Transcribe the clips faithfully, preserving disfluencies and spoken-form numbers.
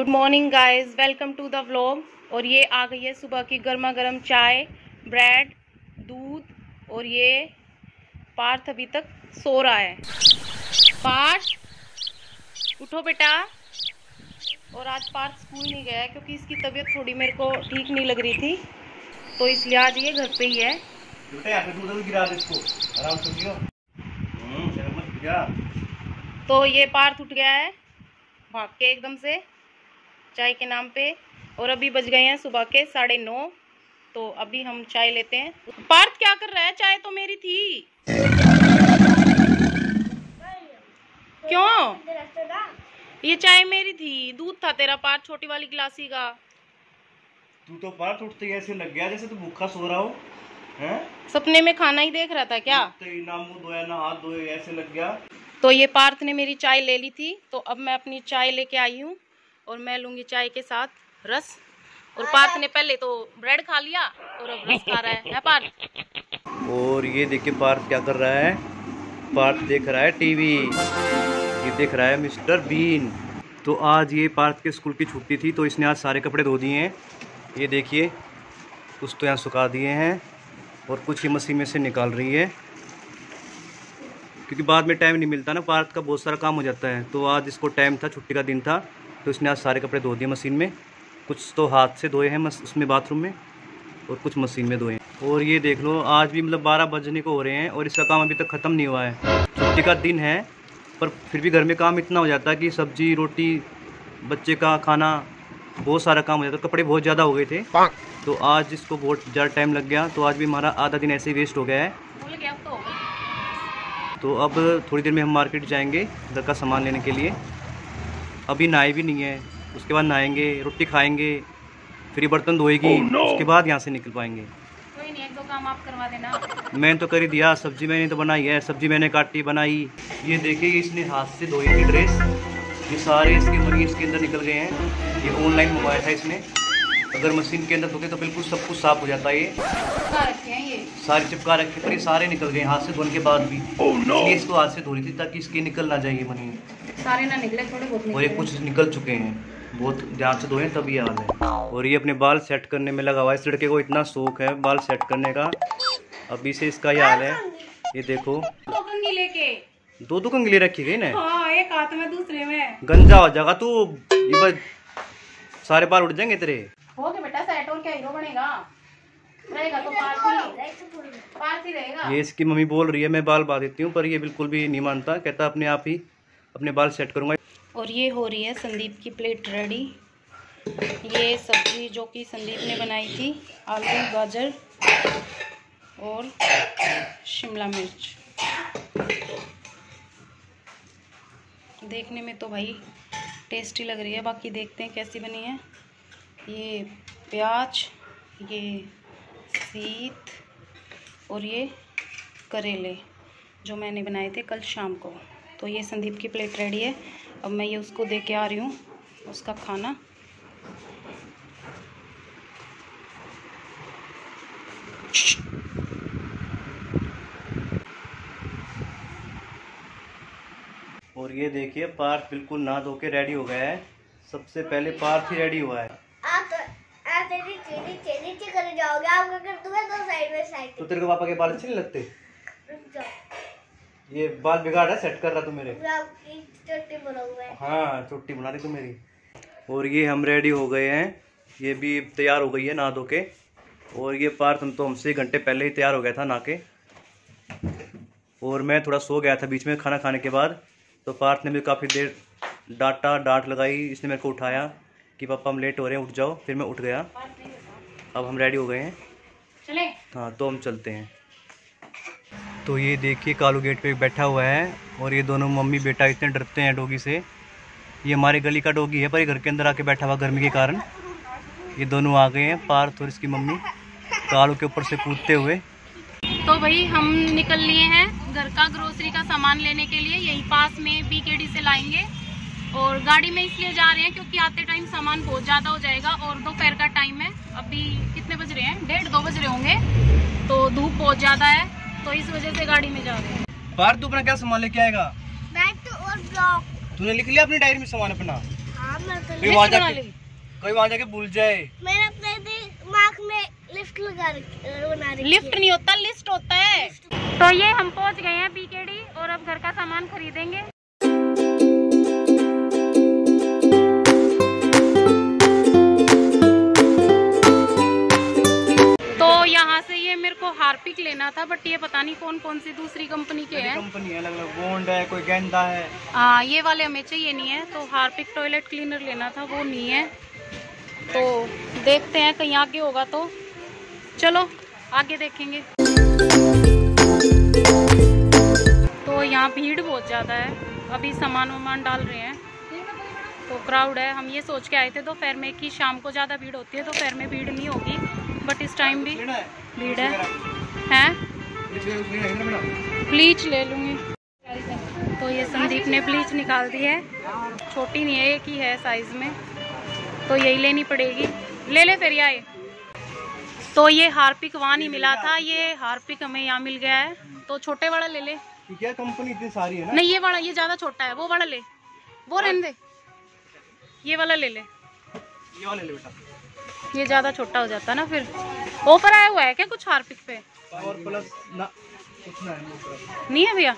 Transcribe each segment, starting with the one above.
Good morning guys, welcome to the vlog. और ये आ गई है सुबह की गर्मा गर्म चाय, ब्रेड, दूध। और ये पार्थ अभी तक सो रहा है। पार्थ उठो बेटा। और आज पार्थ स्कूल नहीं गया है क्योंकि इसकी तबीयत थोड़ी मेरे को ठीक नहीं लग रही थी, तो इसलिए आज ये घर पे ही है। तो ये पार्थ उठ गया है भाग के एकदम से चाय के नाम पे। और अभी बज गए हैं सुबह के साढ़े नौ। तो अभी हम चाय लेते हैं। पार्थ क्या कर रहा है? चाय तो मेरी थी। क्यों? ये चाय मेरी थी, दूध था तेरा पार्थ, छोटी वाली गिलासी का। तू तो पार्थ उठते ही ऐसे लग गया जैसे तू भूखा सो रहा हो हैं? सपने में खाना ही देख रहा था क्या? ना मुंह धोया ना हाथ धोए, ऐसे लग गया। तो ये पार्थ ने मेरी चाय ले ली थी, तो अब मैं अपनी चाय लेके आई हूँ और मैं लूंगी चाय के साथ रस। और पार्थ ने पहले तो ब्रेड खा लिया और अब रस खा रहा है, है पार्थ? और ये देखिए पार्थ क्या कर रहा है। पार्थ देख रहा है टीवी, ये देख रहा है मिस्टर बीन। तो आज ये पार्थ के स्कूल की छुट्टी थी, तो इसने आज सारे कपड़े धो दिए हैं। ये देखिए, कुछ तो यहाँ सुखा दिए हैं और कुछ ही मशीन में से निकाल रही है, क्योंकि बाद में टाइम नहीं मिलता ना, पार्थ का बहुत सारा काम हो जाता है। तो आज इसको टाइम था, छुट्टी का दिन था, तो इसने आज सारे कपड़े धो दिए मशीन में। कुछ तो हाथ से धोए हैं उसमें बाथरूम में, और कुछ मशीन में धोए हैं। और ये देख लो, आज भी मतलब बारह बजने को हो रहे हैं और इसका काम अभी तक ख़त्म नहीं हुआ है। छुट्टी का दिन है पर फिर भी घर में काम इतना हो जाता है कि सब्जी रोटी, बच्चे का खाना, बहुत सारा काम हो जाता है। कपड़े बहुत ज़्यादा हो गए थे, तो आज इसको बहुत ज़्यादा टाइम लग गया। तो आज भी हमारा आधा दिन ऐसे ही वेस्ट हो गया है। तो अब थोड़ी देर में हम मार्केट जाएंगे घर का सामान लेने के लिए। अभी नहाए भी नहीं है, उसके बाद नहाएंगे, रोटी खाएंगे, फिर बर्तन धोएगी। oh, no. उसके बाद यहाँ से निकल पाएंगे। कोई नहीं, एक दो काम आप करवा देना। मैंने तो कर ही दिया, सब्जी मैंने तो बनाई है, सब्जी मैंने काटी बनाई। ये देखिए, इसने हाथ से धोई थी ड्रेस, ये सारे इसके मनी इसके अंदर निकल गए हैं। ये ऑनलाइन मंगवाया था इसने। अगर मशीन के अंदर धोते तो बिल्कुल सब कुछ साफ हो जाता है। ये रखे हैं, ये सारे चिपका रखे, पर ये सारे निकल गए हाथ से धोने के बाद भी। oh, no. इसलिए इसको हाथ से धो रही थी ताकि इसके निकल ना जाए मनी। सारे ना निकले, थोड़े बहुत निकले। और ये कुछ निकल चुके हैं, बहुत ध्यान से धोए तब ये हाल है। और ये अपने बाल सेट करने में लगा हुआ है। इस लड़के को इतना शौक है बाल सेट करने का, अभी से इसका ये हाल है। ये देखो, दो कंघी के दो दो कंघी रखी गई ना। हाँ, एक हाथ में दूसरे में। गंजा हो जाएगा तू, ये बस सारे बाल उड़ जाएंगे तेरे। हो गया बेटा सेट, और क्या हीरो बनेगा? रहेगा तो पार्थ पार्थ ही रहेगा। ये इसकी मम्मी बोल रही है मैं बाल बांध देती हूँ, पर ये बिल्कुल भी नहीं मानता, कहता अपने आप ही अपने बाल सेट करूँगा। और ये हो रही है संदीप की प्लेट रेडी। ये सब्जी जो कि संदीप ने बनाई थी, आलू, गाजर और शिमला मिर्च। देखने में तो भाई टेस्टी लग रही है, बाकी देखते हैं कैसी बनी है। ये प्याज, ये सीत और ये करेले जो मैंने बनाए थे कल शाम को। तो ये संदीप की प्लेट रेडी है। अब मैं ये उसको दे के आ रही हूँ उसका खाना। और ये देखिए, पार्थ बिल्कुल नहा धो के रेडी हो गया है। सबसे पहले पार्थ ही रेडी हुआ है। आप आप नीचे नीचे नीचे कर जाओगे, आप अगर तुम्हें दो साइड में साइड। तो तेरे को पापा के बाल अच्छे नहीं लगते? ये बाल बिगाड़ है, सेट कर रहा तू मेरे। चोटी बना हुआ है। हाँ, चोटी बना रही तू मेरी। और ये हम रेडी हो गए हैं, ये भी तैयार हो गई है नहा धो के। और ये पार्थ हम तो हमसे घंटे पहले ही तैयार हो गया था नहा के। और मैं थोड़ा सो गया था बीच में खाना खाने के बाद, तो पार्थ ने भी काफ़ी देर डांटा डांट लगाई। इसने मेरे को उठाया कि पापा हम लेट हो रहे हैं, उठ जाओ। फिर मैं उठ गया। अब हम रेडी हो गए हैं, चले? हाँ, तो हम चलते हैं। तो ये देखिए, कालू गेट पे बैठा हुआ है और ये दोनों मम्मी बेटा इतने डरते हैं डॉगी से। ये हमारे गली का डॉगी है, पर ये घर के अंदर आके बैठा हुआ गर्मी के कारण। ये दोनों आ गए हैं, पार्थ और इसकी मम्मी, कालू के ऊपर से कूदते हुए। तो भाई हम निकल लिए हैं घर का ग्रोसरी का सामान लेने के लिए। यहीं पास में बीकेडी से लाएंगे। और गाड़ी में इसलिए जा रहे हैं क्योंकि आते टाइम सामान बहुत ज़्यादा हो जाएगा और दोपहर का टाइम है। अभी कितने बज रहे हैं? डेढ़ दो बज रहे होंगे, तो धूप बहुत ज़्यादा है, तो इस वजह से गाड़ी में जा रहे हैं। पार्थ, तू अपना क्या सामान लेके आएगा? बैग तो और ब्लॉक। तूने लिख लिया अपनी डायरी में सामान अपना? हाँ, कोई वहाँ जाके कोई वहाँ जाके भूल जाए। मैंने अपने दिमाग में लिफ्ट लगा रखी बना रखी लिफ्ट नहीं होता, लिस्ट होता है। तो ये हम पहुंच गए हैं पीकेडी और अब घर का सामान खरीदेंगे। तो यहाँ से ये मेरे को हार्पिक लेना था, बट ये पता नहीं कौन कौन सी दूसरी कंपनी के हैं। कंपनी है, अलग अलग बॉन्ड है, कोई गेंदा है। हाँ, ये वाले हमें चाहिए नहीं है। तो हार्पिक टॉयलेट क्लीनर लेना था, वो नहीं है। तो देखते हैं कहीं आगे होगा तो चलो आगे देखेंगे। तो यहाँ भीड़ बहुत ज़्यादा है, अभी सामान वामान डाल रहे हैं तो क्राउड है। हम ये सोच के आए थे दोपहर में कि शाम को ज़्यादा भीड़ होती है, दोपहर में भीड़ नहीं होगी, बट इस टाइम भी भीड़ है। हैं ब्लीच ले लूँगी। तो ये संदीप ने ब्लीच निकाल दी है, छोटी नहीं है, एक ही है साइज में, तो यही लेनी पड़ेगी। ले ले फिर आए। तो ये हार्पिक वहाँ नहीं मिला था, ये हार्पिक हमें यहाँ मिल गया है, तो छोटे वाला ले ले। क्या कंपनी इतनी सारी है ना? नहीं, ये वाला, ये ज्यादा छोटा है, वो वाला ले, वो रहने दे, ये वाला ले ले। ये वाला ले बेटा, ये ज्यादा छोटा हो जाता है ना फिर। ऑफर आया हुआ है क्या कुछ हार्पिक पे? और प्लस ना कुछ ना है, नहीं है भैया।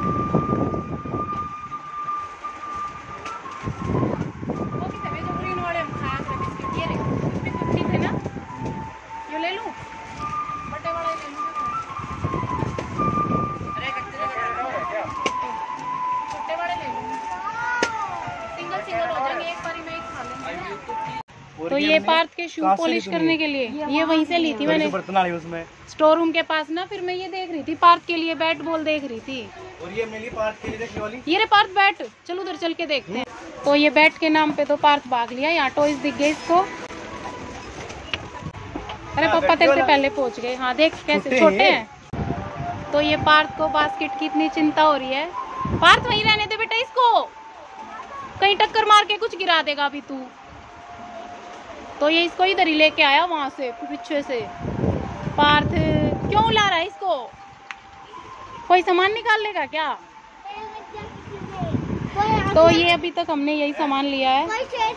ठीक है ना, ये ले लूं, बड़े वाला ले लूं, छोटे वाले ले लूं, सिंगल सिंगल हो जाएंगे, एक बारी में एक खा लेंगे। तो ये पार्थ के शू पॉलिश करने के लिए ये वहीं से ली थी मैंने, बर्तन आ रही उसमें स्टोर रूम के पास ना। फिर मैं ये देख रही थी पार्थ के लिए बैट बॉल देख रही थी, और ये मिली पार्थ के लिए देखने वाली। ये रे पार्थ बैट, चलो उधर चल के देखते हैं। तो ये बैट के नाम पे तो पार्थ भाग लिया, यहाँ टॉयज दिख गए इसको। अरे पापा तेरे से पहले पहुंच गए। हाँ देख कैसे छोटे हैं। तो ये पार्थ को बास्केट की इतनी चिंता हो रही है। पार्थ वहीं रहने दे बेटा इसको, कहीं टक्कर मार के कुछ गिरा देगा अभी तू। तो ये इसको इधर ही लेके आया वहां से पीछे से। पार्थ क्यों ला रहा है इसको? कोई सामान निकाल लेगा क्या? तो ये अभी तक हमने यही सामान लिया है।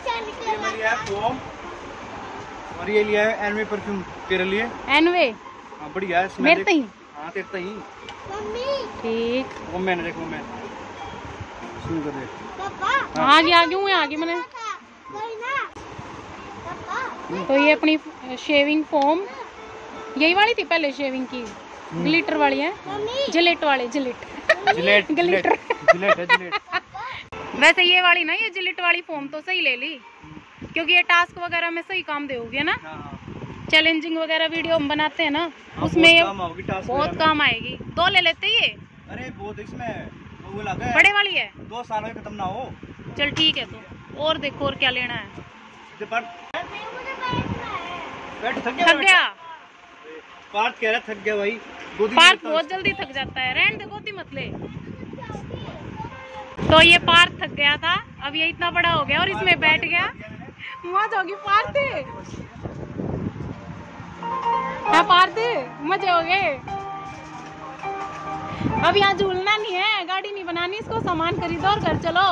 और ये लिया है एनवे परफ्यूम तेरे लिए। एनवे? हाँ बढ़िया है, मेरे तई? हाँ तेरे तई। ठीक, वो मैंने देखो मैं सुन कर देख। हाँ आगे आगे हूँ, आगे मैंने। तो ये अपनी शेविंग फोम, यही वाली थी पहले शेविंग की, ग्लिटर वाली है, जिलेट वाले, जिलेट जिलेट ग्लिटर जिलेट है जिलेट। वैसे ये वाली ना, ये जिलेट वाली फोम तो सही ले ली, क्योंकि ये टास्क वगैरह में सही काम देगी ना। चैलेंजिंग वगैरह वीडियो हम बनाते हैं ना, उसमें ये बहुत काम आएगी। दो ले लेते ये। अरे बहुत इसमें वो लगा है, बड़े वाली है, दो साल में खत्म ना हो। चल ठीक है। तो और देखो और क्या लेना है। थक थक गया पार्थ कह रहा थक गया भाई। पार्थ बहुत जल्दी थक जाता है, रहने दे, गोदी मत ले। तो ये पार्थ थक गया था, अब ये इतना बड़ा हो गया और इसमें बैठ गया। मौज होगी पार्थ, है पार्थ, मजे हो गए। अब यहाँ झूलना नहीं है, गाड़ी नहीं बनानी, इसको सामान खरीदो और घर चलो,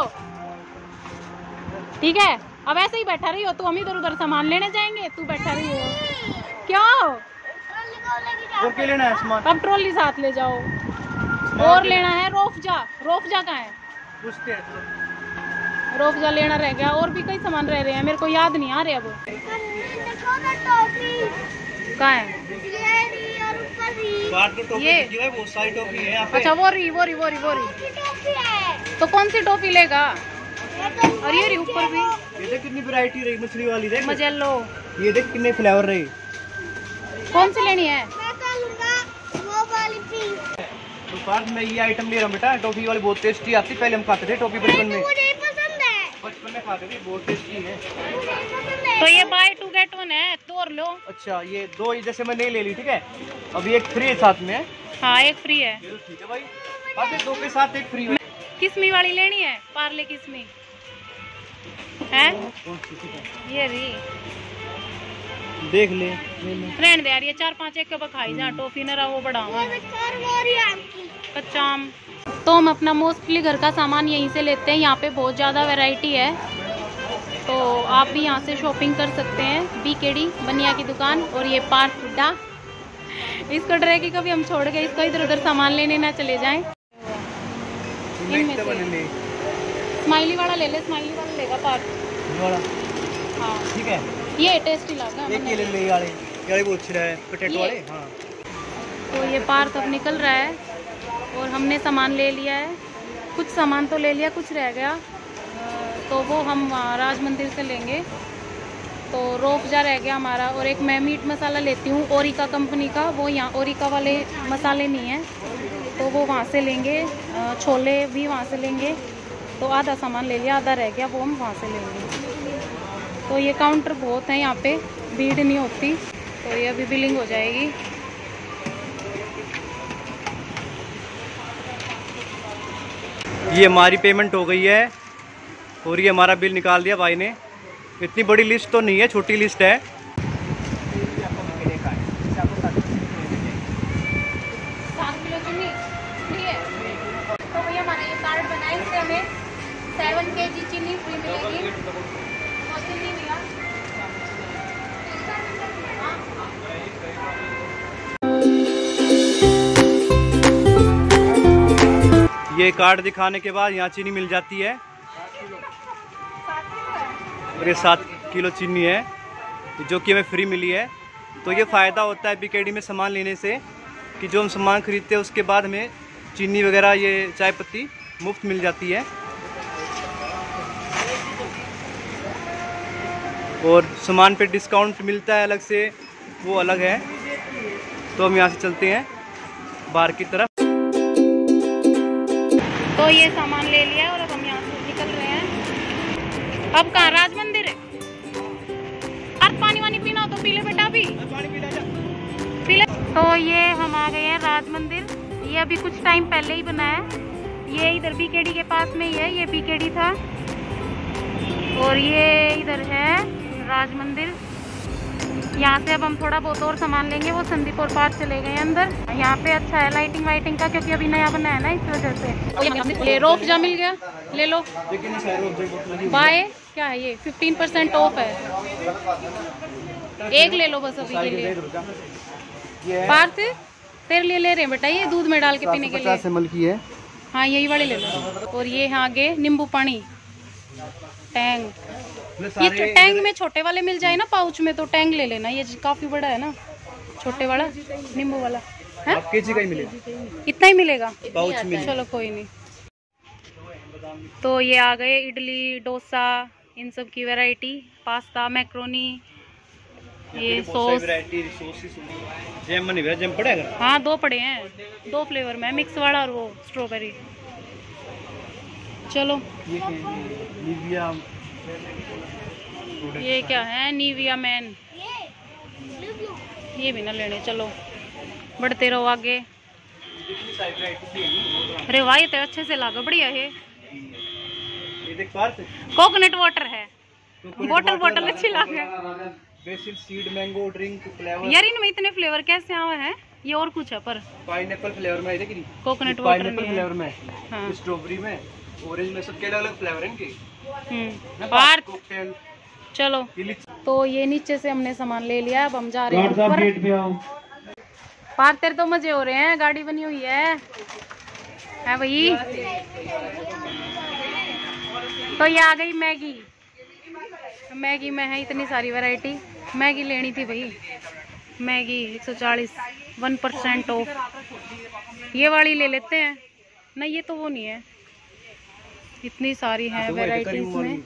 ठीक है। अब ऐसे ही बैठा रही हो तो हम इधर उधर सामान लेने जाएंगे, तू बैठा रही हो क्यों? और क्या लेना है सामान? अब ट्रॉली साथ ले जाओ। और लेना है रोफजा। रोफजा कहाँ है? पूछते हैं। रोफजा लेना रह गया, और भी कई सामान रह रहे हैं, मेरे को याद नहीं आ रहे अब। कहाँ है? ये वो सारी टॉफी है यहाँ पे। अच्छा वो रही वो रही वो रही वो रही। तो कौन सी टॉफी लेगा? और ये रही ऊपर भी। ये देख कितनी वैरायटी रही मछली वाली, देख मजेलो। ये देख कितने फ्लेवर रही। कौन सी लेनी है? वो वाली पिंक। तो पार्थ मैं ये आइटम ले रहा हूँ बेटा, टॉफी वाली बहुत टेस्टी आती, पहले हम खाते थे टॉफी बचपन में। मुझे पसंद है, बचपन में खाते थे, बहुत टेस्टी है। तो ये बाय टू गेट वन है, तोड़ लो। अच्छा ये दो, जैसे मैं नहीं ले ली, ठीक है, अभी एक फ्री है साथ में। हाँ एक फ्री है। ठीक है भाई, बाकी दो के साथ एक फ्री है। किस्मी वाली लेनी है, पार्ले किस्मी है। ये रही, देख ले, रहने दे यार, ये चार पांच एक खाई जा, टॉफी न रहा वो बड़ा कच्चा आम। तो हम अपना मोस्टली घर का सामान यहीं से लेते हैं, यहाँ पे बहुत ज़्यादा वैरायटी है। तो आप भी यहाँ से शॉपिंग कर सकते हैं। बीकेडी बनिया की दुकान। और ये पार्थ हुड्डा, इसको डर है कि कभी हम छोड़ गए इसको इधर उधर सामान लेने ना चले जाएं। इनमें से स्माइली वाला ले ले, स्माइली वाला लेगा पार्थ वाला। हाँ ठीक है, ये टेस्टी लगा। एक ये ले ले, ये वाले ये वाले बहुत अच्छे रहे पोटैटो वाले। हाँ तो ये पार्थ अब निकल रहा है और हमने सामान ले लिया है। कुछ सामान तो ले लिया, कुछ रह गया तो वो हम राज मंदिर से लेंगे। तो रोफजा रह गया हमारा। और एक मैं मीट मसाला लेती हूँ ओरिका कंपनी का, वो यहाँ ओरिका वाले मसाले नहीं हैं तो वो वहाँ से लेंगे। छोले भी वहाँ से लेंगे। तो आधा सामान ले लिया, आधा रह गया वो हम वहाँ से लेंगे। तो ये काउंटर बहुत है यहाँ पे, भीड़ नहीं होती। तो ये अभी बिलिंग हो जाएगी। ये हमारी पेमेंट हो गई है और ये हमारा बिल निकाल दिया भाई ने। इतनी बड़ी लिस्ट तो नहीं है, छोटी लिस्ट है। तो भैया हमारे ये कार्ड बनाए, इससे हमें सेवन के जी चीनी फ्री मिलेगी। और चीनी भैया ये कार्ड दिखाने के बाद यहाँ चीनी मिल जाती है। और ये सात किलो चीनी है जो कि हमें फ्री मिली है। तो ये फ़ायदा होता है बीकेडी में सामान लेने से कि जो हम सामान खरीदते हैं उसके बाद हमें चीनी वगैरह ये चाय पत्ती मुफ्त मिल जाती है। और सामान पे डिस्काउंट मिलता है अलग से, वो अलग है। तो हम यहाँ से चलते हैं बाहर की तरफ। तो ये सामान ले लिया है और अब हम यहाँ से निकल रहे हैं। अब कहाँ राज मंदिर है? अब पानी वानी पीना हो तो पी ले बेटा, अभी पी ले। तो ये हम आ गए हैं राज मंदिर। ये अभी कुछ टाइम पहले ही बना है। ये इधर बीकेडी के पास में ही है, ये बीकेडी था। और ये इधर है राज मंदिर। यहाँ से अब हम थोड़ा बहुत और सामान लेंगे। वो संदीप और पार्क चले गए अंदर। यहाँ पे अच्छा है लाइटिंग वाइटिंग का, क्योंकि अभी नया बना है ना, इस वजह से। ये रोफजा मिल गया, ले लो। बाय क्या है ये? फिफ्टीन परसेंट ऑफ है। एक ले लो बस अभी के लिए। पार्थ तेरे लिए ले रहे हैं बेटा, ये दूध में डाल के पीने के लिए। पचास एम एल की है। हाँ यही वाले ले लो। और ये यहाँ आगे नींबू पानी टैंग। ये टैंग में छोटे वाले मिल जाए ना पाउच में, तो टैंग ले लेना। ये काफी बड़ा है ना, छोटे वाला नींबू वाला है। केजी का ही मिलेगा, इतना ही मिलेगा पाउच में। चलो कोई नहीं। तो ये आ गए इडली डोसा, इन सब की वैरायटी, पास्ता मैक्रोनी, ये सॉस। जैम नहीं जैम पड़े अगर? हाँ दो पड़े हैं, दो फ्लेवर में, मिक्स वाला और वो स्ट्रॉबेरी। चलो ये क्या है? Nivea man. ये भी ना लेने, चलो बढ़ते रहो आगे। अरे वाह ये तो अच्छे से लागा, बढ़िया है। कोकोनट वाटर है, बोतल बोतल अच्छी लागे। Basil seed mango drink flavour. यार इनमें इतने फ्लेवर कैसे आए हैं? ये और कुछ है पर पाइनएप्पल फ्लेवर में है, देखिए कोकोनट वाटर पाइनएप्पल फ्लेवर में, हाँ। स्ट्रॉबेरी में, ऑरेंज में, सब के अलग अलग फ्लेवर हैं इनके। हम्म चलो तो ये नीचे से हमने सामान ले लिया। अब हम जा रहे हैं ऊपर। पार तेरे तो मजे हो रहे हैं, गाड़ी बनी हुई है है भाई। तो ये आ गई मैगी। मैगी में है इतनी सारी वैरायटी। मैगी लेनी थी भाई, मैगी एक सौ चालीस, वन परसेंट ऑफ। ये वाली ले लेते हैं। नहीं ये तो वो नहीं है, इतनी सारी है वैरायटीज में।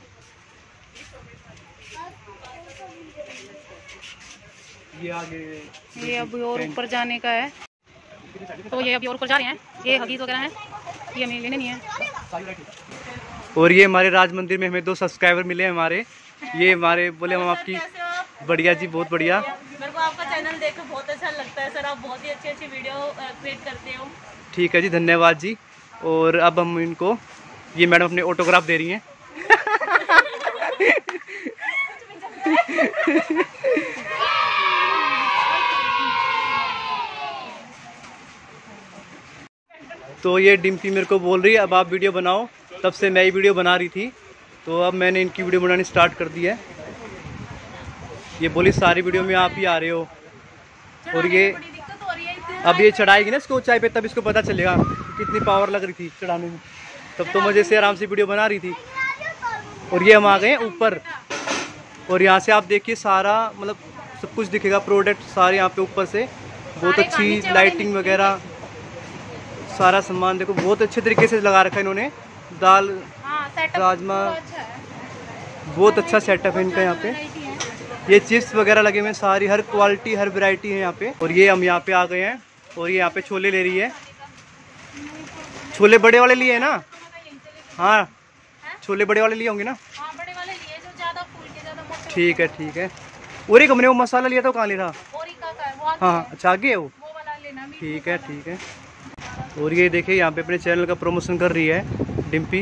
ये आगे ये अभी और ऊपर जाने का है। तो ये अभी और ऊपर जा रहे हैं। ये हगीज वगैरह हैं, ये हमें लेने नहीं है। और ये हमारे राज मंदिर में हमें दो सब्सक्राइबर मिले हैं हमारे। ये हमारे बोले हम आपकी बढ़िया जी, बहुत बढ़िया। मेरे को आपका चैनल देखकर बहुत अच्छा लगता है सर, आप बहुत ही अच्छी अच्छी वीडियो क्रिएट करते हो। ठीक है जी, धन्यवाद जी। और अब हम इनको, ये मैडम अपने ऑटोग्राफ दे रही हैं। तो ये डिम्पी मेरे को बोल रही है अब आप वीडियो बनाओ, तब से मैं ही वीडियो बना रही थी। तो अब मैंने इनकी वीडियो बनानी स्टार्ट कर दी है। ये बोली सारी वीडियो में आप ही आ रहे हो, और ये अब ये चढ़ाएगी ना इसको ऊंचाई पे, तब इसको पता चलेगा कितनी पावर लग रही थी चढ़ाने में। तब तो मज़े से आराम से वीडियो बना रही थी। और ये हम आ गए हैं ऊपर, और यहाँ से आप देखिए सारा मतलब सब कुछ दिखेगा, प्रोडक्ट सारे यहाँ पे ऊपर से। बहुत अच्छी लाइटिंग वगैरह सारा सामान देखो, बहुत अच्छे तरीके से लगा रखा है इन्होंने। दाल राजमा, बहुत अच्छा सेटअप है इनका यहाँ पे। ये चिप्स वगैरह लगे हुए हैं, सारी हर क्वालिटी हर वैरायटी है यहाँ पे। और ये हम यहाँ पे आ गए हैं, और ये यहाँ पे छोले ले रही है। छोले बड़े वाले लिए है ना? हाँ, छोले बड़े वाले लिए होंगे ना? हाँ, बड़े वाले लिए जो ज्यादा फूल के ज्यादा मोटे। ठीक है ठीक है। और एक हमने वो मसाला लिया था, वो कहाँ लिया था? ओरिका का है वो आगे हाँ है। अच्छा आगे है वो, वो वाला लेना भी। ठीक है ठीक है। और ये देखिए यहाँ पे अपने चैनल का प्रमोशन कर रही है डिम्पी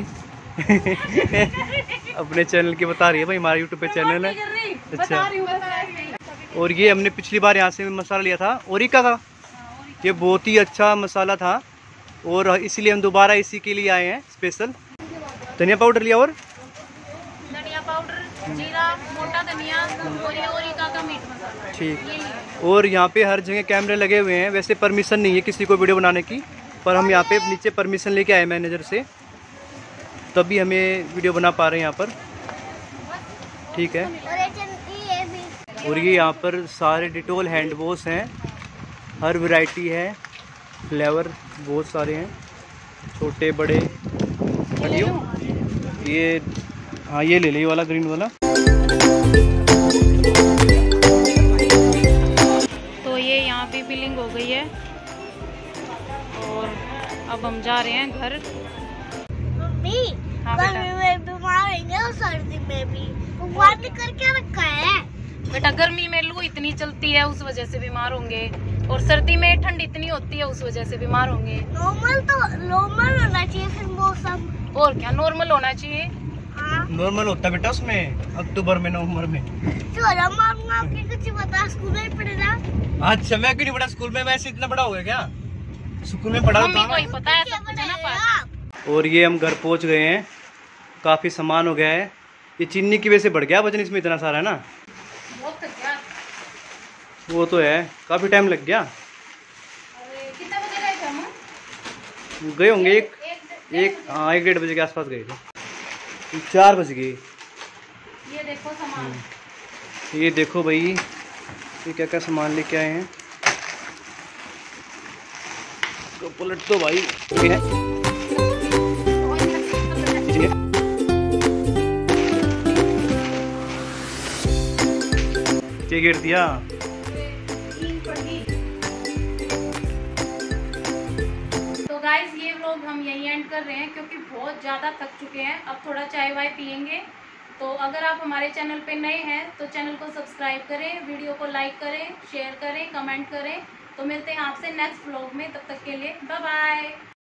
अपने चैनल की बता रही है भाई, हमारा यूट्यूब पे चैनल है। अच्छा, और ये हमने पिछली बार यहाँ से मसाला लिया था ओरिका का, ये बहुत ही अच्छा मसाला था, और इसीलिए हम दोबारा इसी के लिए आए हैं स्पेशल। धनिया पाउडर लिया, और धनिया पाउडर, जीरा, मोटा धनिया, और ये ओरिका का मीट मसाला। ठीक। और यहाँ पे हर जगह कैमरे लगे हुए हैं, वैसे परमिशन नहीं है किसी को वीडियो बनाने की, पर हम यहाँ पे नीचे परमिशन लेके आए मैनेजर से, तभी हमें वीडियो बना पा रहे हैं यहाँ पर। ठीक है। और ये यहाँ पर सारे डिटोल हैंड वॉश हैं, हर वैरायटी है, फ्लेवर बहुत सारे हैं, छोटे बड़े। ये हाँ ये ले ली वाला ग्रीन वाला। तो ये यहाँ पे बिलिंग हो गई है, और अब हम जा रहे हैं घर। मम्मी, हाँ गर्मी बेटा। में बीमार होंगे और सर्दी में भी, भगवान ने करके रखा है। बेटा गर्मी में लू इतनी चलती है, उस वजह से बीमार होंगे, और सर्दी में ठंड इतनी होती है, उस वजह से बीमार होंगे। नॉर्मल तो नॉर्मल होना चाहिए फिर मौसम। और क्या नॉर्मल होना चाहिए। हाँ, नॉर्मल होता बेटा उसमें अक्टूबर में नवंबर में। चलो मामू आपके कुछ बता, स्कूल में पढ़ना। अच्छा मैं क्यों नहीं पढ़ा स्कूल में, वैसे इतना बड़ा हो गया क्या? स्कूल में पढ़ा मम्मी को ही था। पता है सब कुछ है ना पास। और ये हम घर पहुंच गए हैं, काफ़ी सामान हो गया है। ये चीनी की वजह से बढ़ गया वजन इसमें इतना सारा है ना, बहुत थक गया। वो तो है, काफ़ी टाइम लग गया। अरे कितने बजे गए थे हम? गए होंगे एक एक एक हाँ एक डेढ़ बजे के आसपास गए थे, चार बज गए। ये देखो सामान। ये देखो भाई, ये क्या क्या सामान लेके आए हैं। तो पलट तो भाई ये है, ये ये गिर दिया। तो गाइस ये व्लॉग हम यहीं एंड कर रहे हैं, क्योंकि बहुत ज़्यादा थक चुके हैं। अब थोड़ा चाय वाय पियेंगे। तो अगर आप हमारे चैनल पे नए हैं तो चैनल को सब्सक्राइब करें, वीडियो को लाइक करें, शेयर करें, कमेंट करें। तो मिलते हैं आपसे नेक्स्ट व्लॉग में, तब तक के लिए बाय बाय।